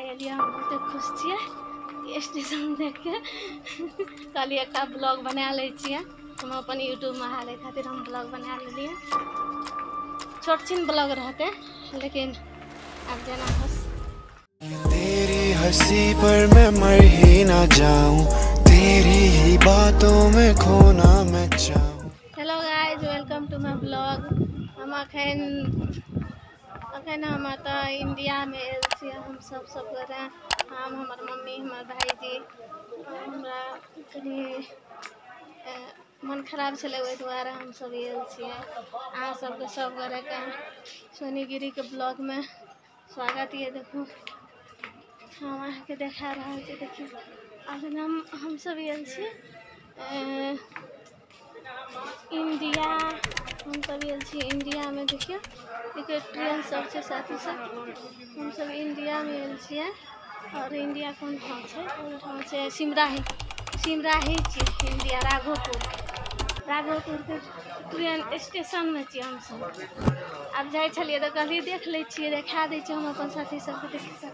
आइए हम बहुत खुश छे स्टेशन देख के कल एक ब्लॉग बना ले हम अपन यूट्यूब में हाले खातिर हम ब्लॉग बना लिए। छोट छिन ब्लॉग रहते लेकिन अब जाना बस। तेरी हंसी पर मैं मर ही ना जाऊं, तेरी ही बातों में खोना मैं चाहूं। Hello guys, welcome to my blog. हम अखन हम इंडिया में आयल छी। हम सब गोरे हम हमर मम्मी हमर भाईजी हमरा कनी मन खराब छले ओहि दुआरे हम सब आयल छियै। अहाँ सबके सब गोरे के सोनी गिरी के ब्लॉग में स्वागत ये। देखो हम अहाँ के देखा रहा छी। देखिए अखन हम सब आयल छी इंडिया। हम सब आयल छी इंडिया में। देखिए ट्रेन सब से साथी सब हम सब इंडिया में आयल छियै। और इंडिया कौन ठाम छै सिमराही छी इंडिया राघोपुर के ट्रेन स्टेशन में छी हम सब। अब जाय छलिए तो कहलिए देख ले छिए, देखा दै छी हम अपन साथी सबके। देखिए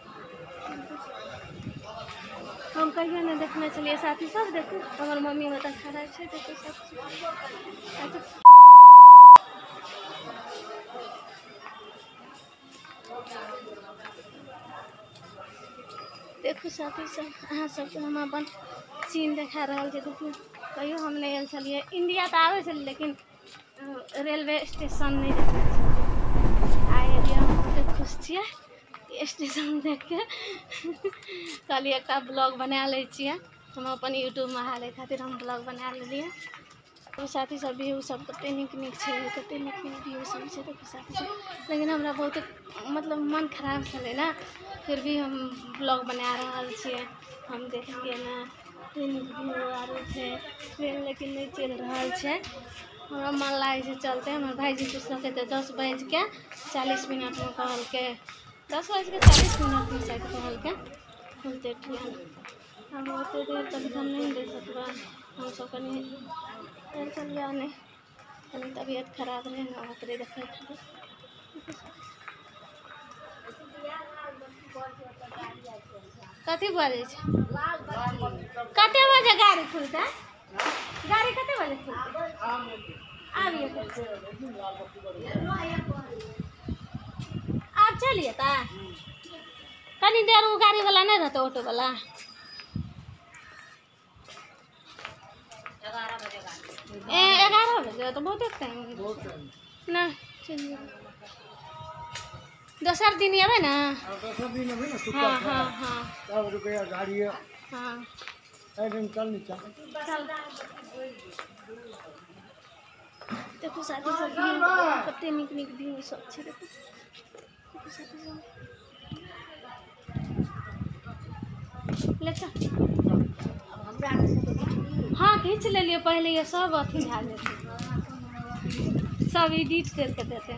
हम कहियो नहीं देखने छलिए साथी सब। देखो हमर मम्मी ओतऽ खड़ा छै। देखो सब देखो साथी सब अहाँ सबके हम अपन सीन देखा रहा छै। देखिए कहियो हम नहीं आयल छलिए इंडिया तो आवे छलिए लेकिन रेलवे स्टेशन नहीं देखने छलिए। आए एलिए हम बहुत खुश छिए स्टेशन देख के कल एक ब्लॉग बना ले छिए हम अपन यूट्यूब में हाले खातिर हम ब्लॉग बना लिए। तो साथी सब व्यू सब कते नीक छै, कते नीक व्यू सब छै। देखो साथी सब लेकिन हमरा बहुत मतलब मन खराब छले ना, फिर भी हम ब्लॉग बना रहा छिए। हम देखिए ना व्यू आरो छै ट्रेन लेकिन नहीं चल रहा छै। हमरा मन लागे छै चलते। हमर भाईजी पुछलके तो 10:40 में कहल के 10:40 में शायद कहल के खुलते ट्रेन। हम ओते देर तक हम नहीं दे सकबा। हम सब कनी चलिए नहीं कनी तबियत खराब रहे ना ओकरे देखे खातिर। कथी बजे छै कते बजे गाड़ी खुलते? गाड़ी कते बजे खुलते? आबिए आप चलिए ता कनी देर वो गाड़ी वाला नहीं रहता ऑटो वाला। 11 बजे तो बहुत टाइम ना चलिए दोसर दिन आवे ना। हाँ हाँ हाँ तब रुपया गाड़ी हाँ चल नीचा चल। देखो साथी सब कते नीक व्यू सब छै। देखो साथी सब ले चल। हाँ खींच ले लिए पहले ये सब अथी भा जेते सब एडिट करके देते।